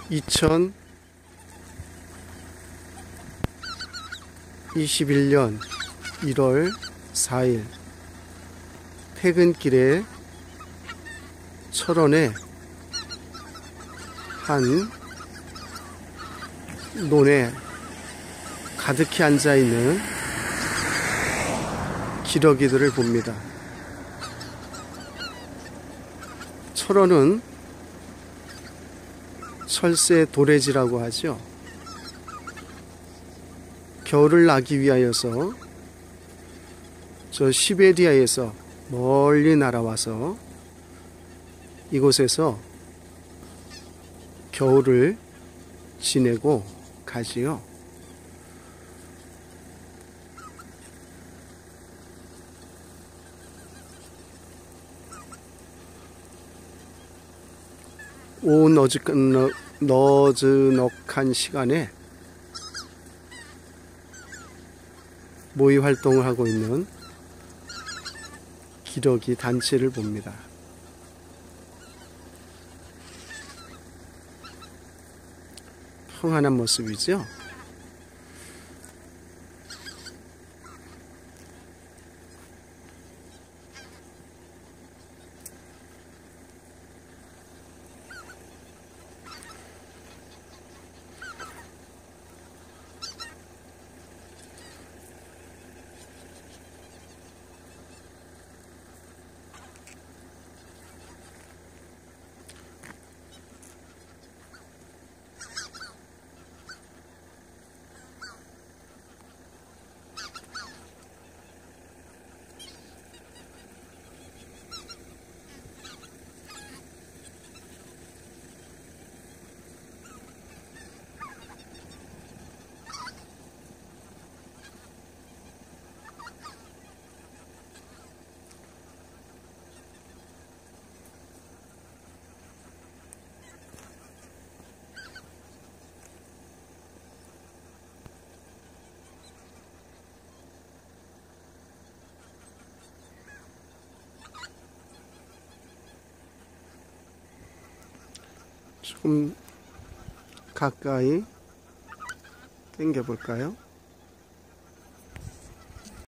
2021년 1월 4일 퇴근길에 철원에 한 논에 가득히 앉아있는 기러기들을 봅니다. 철원은 철새 도래지라고 하죠. 겨울을 나기 위하여서 저 시베리아에서 멀리 날아와서 이곳에서 겨울을 지내고 가지요. 온 너즈넉한 시간에 모의 활동을 하고 있는 기러기 단체를 봅니다. 평안한 모습이죠. 조금 가까이 당겨 볼까요?